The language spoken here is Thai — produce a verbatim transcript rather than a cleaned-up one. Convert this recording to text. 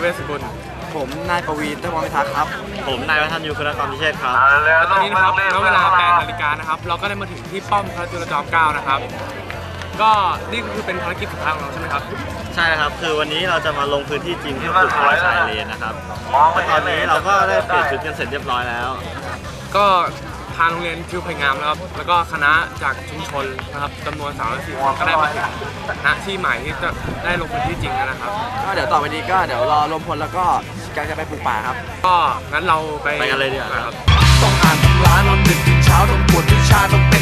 วสกุลผมนายประวีณเทพวรพิทักษ์ครับผมนายวัฒนยูคุณกรพิเชษครับแล้วตอนนี้นะครับณเวลาแปดนาฬิกานะครับเราก็ได้มาถึงที่ป้อมพระจุลจอมเกล้านะครับก็นี่ก็คือเป็นภารกิจสุดท้ายของเราใช่ไหมครับใช่ครับคือวันนี้เราจะมาลงพื้นที่จริงที่ฝึกพายชายเลนนะครับและตอนนี้เราก็ได้เปลี่ยนชุดกันเสร็จเรียบร้อยแล้วก็ทางโรงเรียนคิวไผ่งามนะครับแล้วก็คณะจากชุมชนนะครับจำนวนสามร้อยสี่สิบคนก็ได้มาถึงณที่หมายที่จะได้ลงพื้นที่จริงแล้วนะครับก็เดี๋ยวต่อไปนี้ก็เดี๋ยวรอรวมพลแล้วก็กำลังจะไปปลูกป่าครับก็งั้นเราไปไปกันเลยดีกว่าครับต้องอ่านตำราตอนดึกถึงเช้าต้องปวดวิชาต้องเต